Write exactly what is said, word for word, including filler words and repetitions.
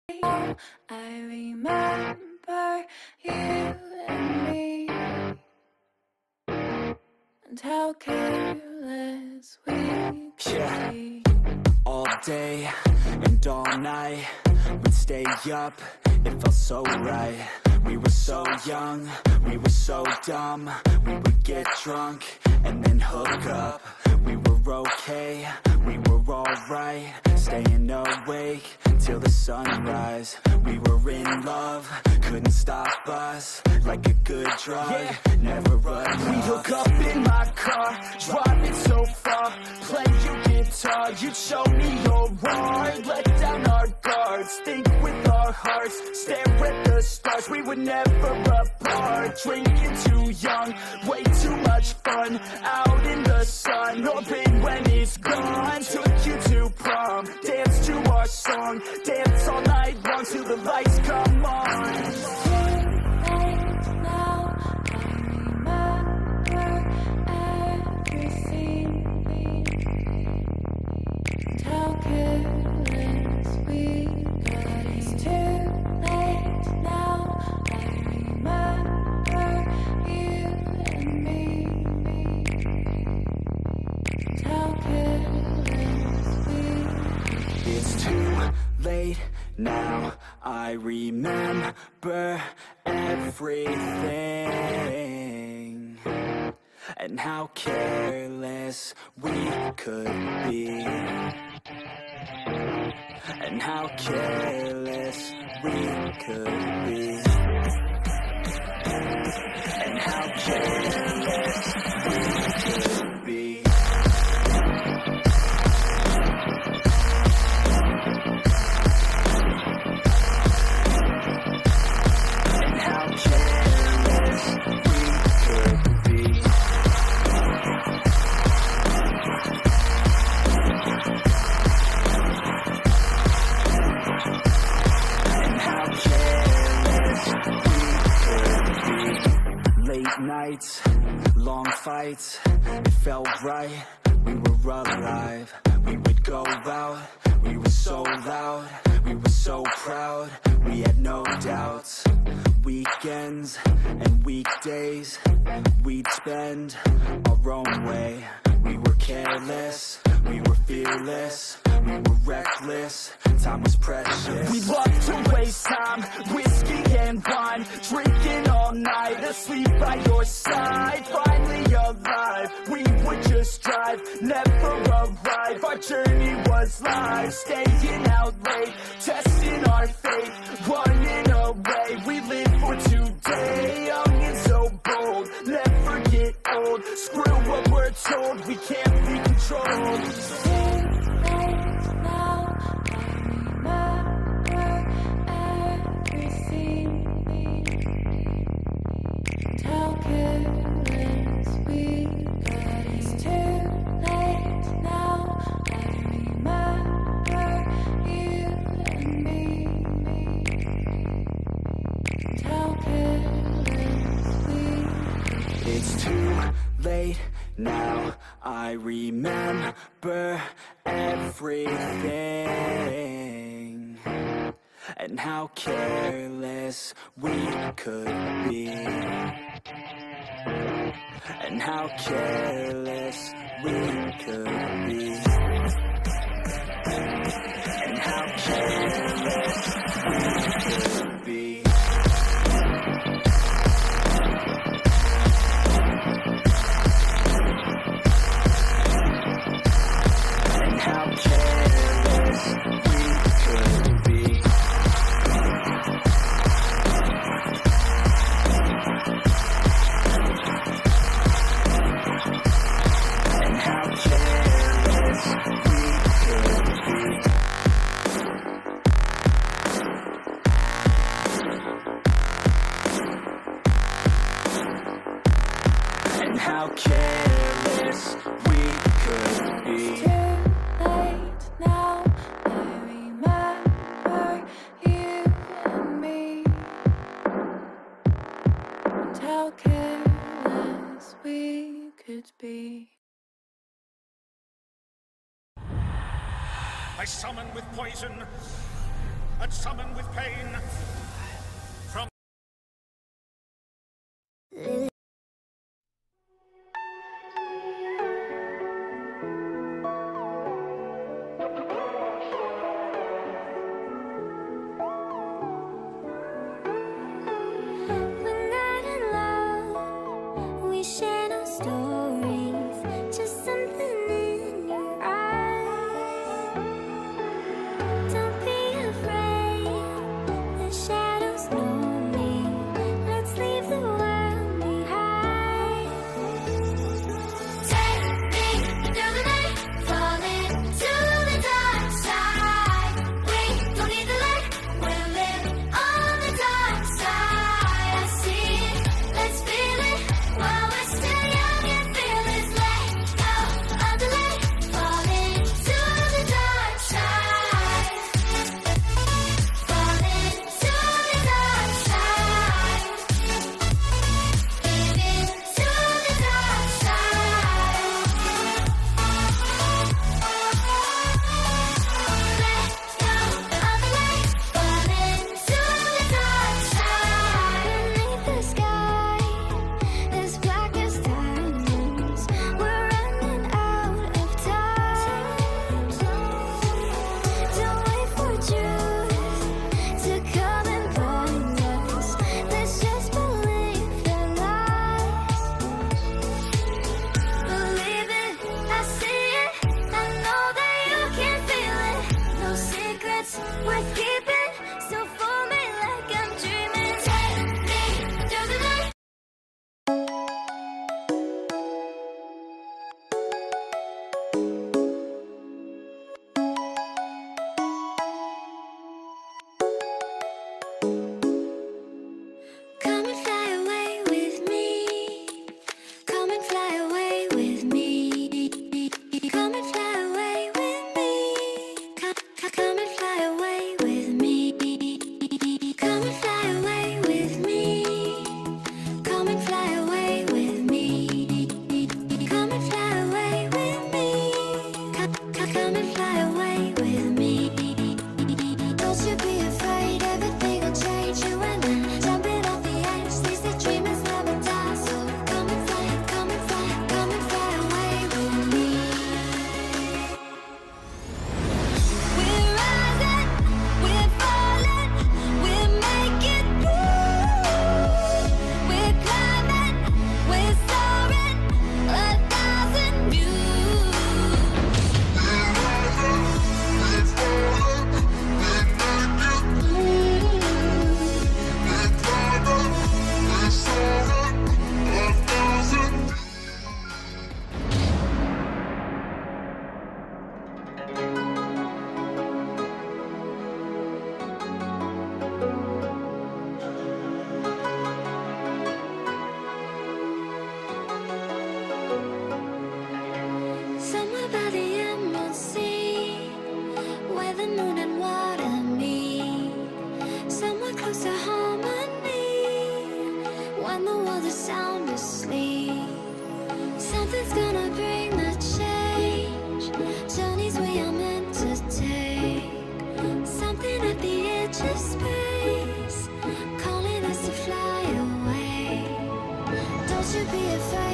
I remember you and me, and how careless we could Yeah. be. All day and all night, we'd stay up, it felt so right. We were so young, we were so dumb. We would get drunk and then hook up. We were okay, we were alright, staying awake till the sunrise. We were in love, couldn't stop us, like a good drug, yeah. Never run. We hook up in my car, driving so far, play your guitar, you'd show me your heart, let down our guards, think with our hearts, stare at the stars, we were never apart, drinking too young, way too much fun, out in the sun, hoping when it's gone, took you to prom, dance to our song, dance all night long till the lights come on. How careless we got. It's too late now. I remember you and me. How careless we got. It's too late now, I remember everything, and how careless we could be, and how careless we could be, and how careless we could be. And how careless we could be. Late nights, long fights, it felt right, we were alive. We would go out, we were so loud, we were so proud, we had no doubts. Weekends and weekdays, we'd spend our own way. We were careless, we were fearless, we were reckless, time was precious. We loved to waste time, whiskey and wine, drinking all night, asleep by your side, finally alive. We would just drive, never arrive, our journey was live, staying out late, testing our fate, running away. We live for today, young and so bold, never get old, screw what we're told, we can't be controlled. How careless we got. It's too late now. I remember you and me. How careless we got. It's too late now, I remember everything, and how careless we could be, and how careless we could be, and how careless we could be. And how careless we could be. And how careless we could be. And how careless we could be. Too late now. I remember you and me. And how careless we could be. I summon with poison and summon with pain. From We're not in love, we share no stories, just something in your eyes. Don't be afraid, the shadows know me. Let's leave the world behind. Take me through the night, fall into the dark side. We don't need the light, we're living on the dark side. I see it, let's feel it, while we're still young and fearless. Let go of the light, fall into the dark side. Fall into the dark side. Give into the dark side. Let go of the light, fall into the dark side. Beneath the sky, as black as diamonds, we're running out of time. Don't wait for truth to come and find us. Let's just believe their lies. Believe it, I see it, I know that you can feel it. No secrets worth keeping, so fool me like I'm dreaming. Take me through the night. Come and fly away with me. Come and fly away with me. Come and fly away with me. Come, come, come and fly away with me. Come and fly away with me. Come and fly away with me. Come and fly away with me. Come, come, come and fly away with me. Don't you be afraid, everything will change. You and I jumping off the edge. They say dreamers never die, so come and fly, come and fly, come and fly away with me. We're rising, we're falling, we're making through. We're climbing, we're soaring, a thousand views. Somewhere by the emerald sea, where the moon and water meet. Somewhere close to harmony, when the world is sound asleep. Something's gonna bring the change, journeys we are meant to take. Something at the edge of space, calling us to fly away. Don't you be afraid.